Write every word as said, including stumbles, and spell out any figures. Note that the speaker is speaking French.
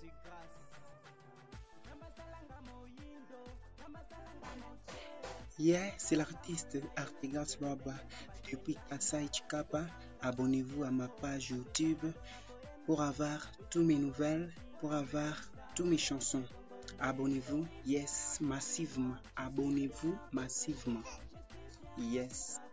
Yeah, c'est l'artiste Artigas Baba depuis Kasai Chikapa. Abonnez-vous à ma page YouTube pour avoir toutes mes nouvelles, pour avoir toutes mes chansons. Abonnez-vous, yes, massivement. Abonnez-vous massivement. Yes.